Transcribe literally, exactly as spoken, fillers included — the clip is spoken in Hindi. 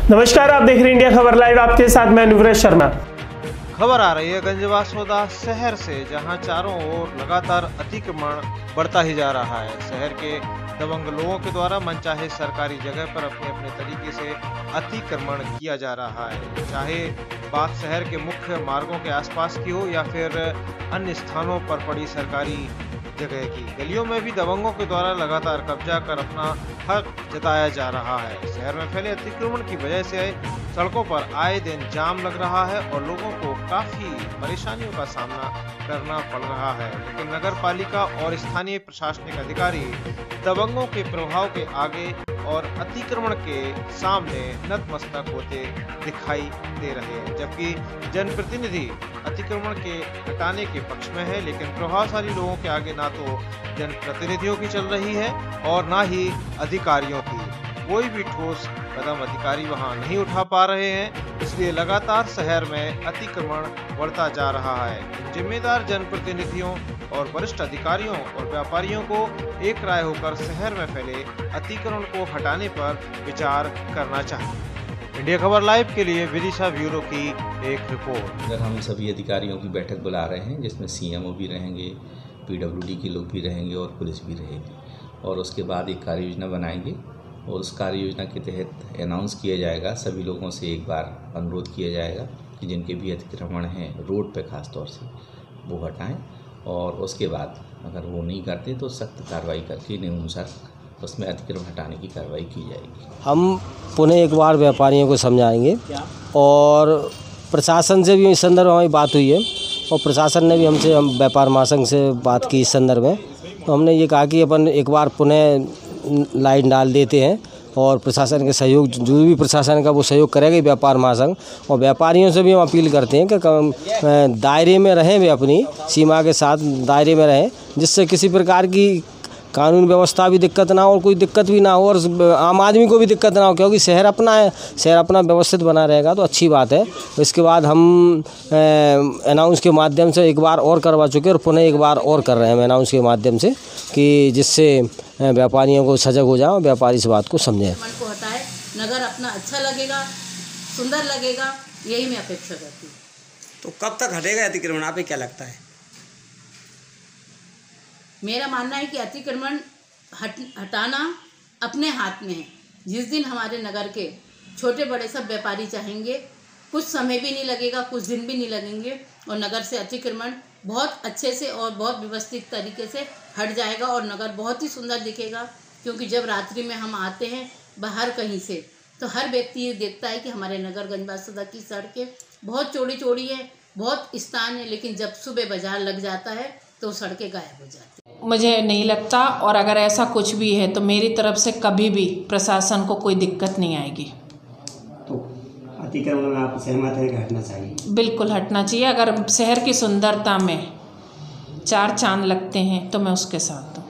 नमस्कार, आप देख रहे हैं इंडिया खबर लाइव। आपके साथ मैं अनुव्रत शर्मा। खबर आ रही है गंजबासौदा शहर से, जहां चारों ओर लगातार अतिक्रमण बढ़ता ही जा रहा है। शहर के दबंग लोगों के द्वारा मनचाहे सरकारी जगह पर अपने अपने तरीके से अतिक्रमण किया जा रहा है, चाहे बात शहर के मुख्य मार्गों के आसपास की हो या फिर अन्य स्थानों पर पड़ी सरकारी जगह की। गलियों में भी दबंगों के द्वारा लगातार कब्जा कर अपना हक जताया जा रहा है। शहर में फैले अतिक्रमण की वजह से सड़कों पर आए दिन जाम लग रहा है और लोगों को काफी परेशानियों का सामना करना पड़ रहा है, लेकिन नगर पालिका और स्थानीय प्रशासनिक अधिकारी दबंगों के प्रभाव के आगे और अतिक्रमण के सामने नतमस्तक होते दिखाई दे रहे हैं, जबकि जनप्रतिनिधि अतिक्रमण के हटाने के पक्ष में है, लेकिन प्रभावशाली लोगों के आगे ना तो जनप्रतिनिधियों की चल रही है और ना ही अधिकारियों की। कोई भी ठोस कदम अधिकारी वहां नहीं उठा पा रहे हैं, इसलिए लगातार शहर में अतिक्रमण बढ़ता जा रहा है। जिम्मेदार जनप्रतिनिधियों और वरिष्ठ अधिकारियों और व्यापारियों को एक राय होकर शहर में फैले अतिक्रमण को हटाने पर विचार करना चाहिए। इंडिया खबर लाइव के लिए विदिशा ब्यूरो की एक रिपोर्ट। अगर हम सभी अधिकारियों की बैठक बुला रहे हैं, जिसमें सीएमओ भी रहेंगे, पीडब्ल्यूडी के लोग भी रहेंगे और पुलिस भी रहेगी, और उसके बाद एक कार्य योजना बनाएंगे और उस कार्य योजना के तहत अनाउंस किया जाएगा। सभी लोगों से एक बार अनुरोध किया जाएगा कि जिनके भी अतिक्रमण हैं रोड पे खास तौर से वो हटाएं, और उसके बाद अगर वो नहीं करते तो सख्त कार्रवाई करके नियमानुसार उसमें अतिक्रमण हटाने की कार्रवाई की जाएगी। हम पुनः एक बार व्यापारियों को समझाएंगे और प्रशासन से भी इस संदर्भ में हमारी बात हुई है और प्रशासन ने भी हमसे हम व्यापार महासंघ से बात की इस संदर्भ में। तो हमने ये कहा कि अपन एक बार पुनः लाइन डाल देते हैं और प्रशासन के सहयोग, जो भी प्रशासन का वो सहयोग करेगा व्यापार महासंघ, और व्यापारियों से भी हम अपील करते हैं कि दायरे में रहें, वे अपनी सीमा के साथ दायरे में रहें, जिससे किसी प्रकार की कानून व्यवस्था भी दिक्कत ना हो और कोई दिक्कत भी ना हो और आम आदमी को भी दिक्कत ना हो, क्योंकि शहर अपना है, शहर अपना व्यवस्थित बना रहेगा तो अच्छी बात है। इसके बाद हम अनाउंस के माध्यम से एक बार और करवा चुके और पुनः एक बार और कर रहे हैं अनाउंस के माध्यम से, कि जिससे व्यापारियों को सजग हो जाए और व्यापारी इस बात को समझें। को हटाए, नगर अपना अच्छा लगेगा, सुंदर लगेगा, यही मैं अपेक्षा करती हूँ। तो कब तक हटेगा अतिक्रमण, आपको क्या लगता है? मेरा मानना है कि अतिक्रमण हट हटाना अपने हाथ में है। जिस दिन हमारे नगर के छोटे बड़े सब व्यापारी चाहेंगे, कुछ समय भी नहीं लगेगा, कुछ दिन भी नहीं लगेंगे, और नगर से अतिक्रमण बहुत अच्छे से और बहुत व्यवस्थित तरीके से हट जाएगा और नगर बहुत ही सुंदर दिखेगा। क्योंकि जब रात्रि में हम आते हैं बाहर कहीं से, तो हर व्यक्ति ये देखता है कि हमारे नगर गंजबासौदा की सड़कें बहुत चौड़ी चौड़ी है, बहुत स्थान है, लेकिन जब सुबह बाजार लग जाता है तो सड़कें गायब हो जाती हैं। मुझे नहीं लगता, और अगर ऐसा कुछ भी है तो मेरी तरफ से कभी भी प्रशासन को कोई दिक्कत नहीं आएगी। तो अतिक्रमण में आप सहमत है कि हटना चाहिए? बिल्कुल हटना चाहिए। अगर शहर की सुंदरता में चार चांद लगते हैं तो मैं उसके साथ हूँ।